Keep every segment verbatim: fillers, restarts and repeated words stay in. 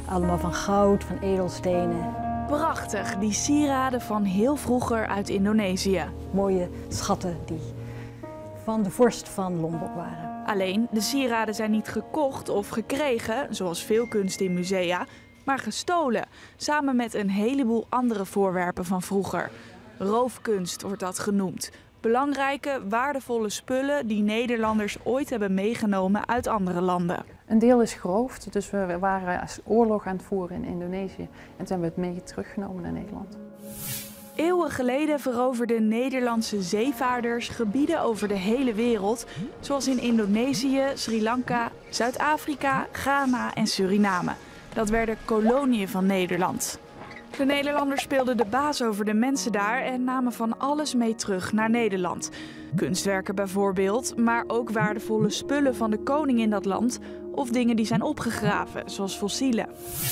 Allemaal van goud, van edelstenen. Prachtig, die sieraden van heel vroeger uit Indonesië. Mooie schatten die van de vorst van Lombok waren. Alleen, de sieraden zijn niet gekocht of gekregen, zoals veel kunst in musea, maar gestolen, samen met een heleboel andere voorwerpen van vroeger. Roofkunst wordt dat genoemd. Belangrijke, waardevolle spullen die Nederlanders ooit hebben meegenomen uit andere landen. Een deel is geroofd, dus we waren oorlog aan het voeren in Indonesië en toen hebben we het mee teruggenomen naar Nederland. Eeuwen geleden veroverden Nederlandse zeevaarders gebieden over de hele wereld, zoals in Indonesië, Sri Lanka, Zuid-Afrika, Ghana en Suriname. Dat werden koloniën van Nederland. De Nederlanders speelden de baas over de mensen daar en namen van alles mee terug naar Nederland. Kunstwerken bijvoorbeeld, maar ook waardevolle spullen van de koning in dat land of dingen die zijn opgegraven, zoals fossielen.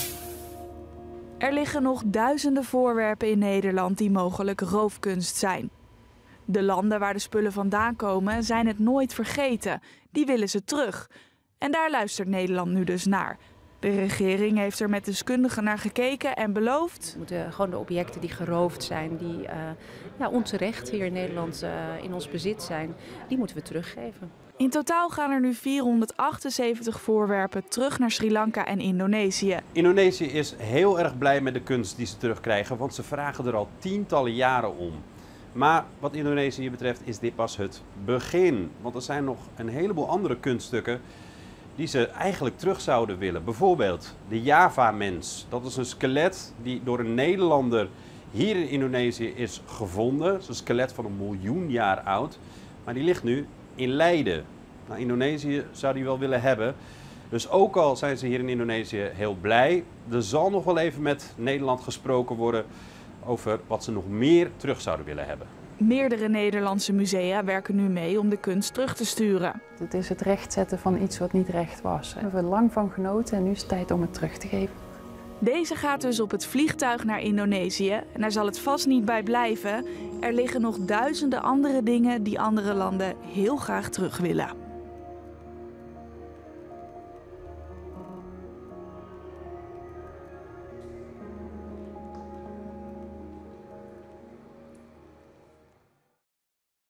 Er liggen nog duizenden voorwerpen in Nederland die mogelijk roofkunst zijn. De landen waar de spullen vandaan komen zijn het nooit vergeten. Die willen ze terug. En daar luistert Nederland nu dus naar. De regering heeft er met deskundigen naar gekeken en beloofd... We moeten gewoon de objecten die geroofd zijn, die uh, ja, onterecht hier in Nederland uh, in ons bezit zijn, die moeten we teruggeven. In totaal gaan er nu vierhonderdachtenzeventig voorwerpen terug naar Sri Lanka en Indonesië. Indonesië is heel erg blij met de kunst die ze terugkrijgen, want ze vragen er al tientallen jaren om. Maar wat Indonesië betreft is dit pas het begin. Want er zijn nog een heleboel andere kunststukken die ze eigenlijk terug zouden willen. Bijvoorbeeld de Java-mens. Dat is een skelet die door een Nederlander hier in Indonesië is gevonden. Het is een skelet van een miljoen jaar oud. Maar die ligt nu in Leiden. Nou, Indonesië zou die wel willen hebben. Dus ook al zijn ze hier in Indonesië heel blij, er zal nog wel even met Nederland gesproken worden over wat ze nog meer terug zouden willen hebben. Meerdere Nederlandse musea werken nu mee om de kunst terug te sturen. Het is het rechtzetten van iets wat niet recht was. We hebben er lang van genoten en nu is het tijd om het terug te geven. Deze gaat dus op het vliegtuig naar Indonesië en daar zal het vast niet bij blijven. Er liggen nog duizenden andere dingen die andere landen heel graag terug willen.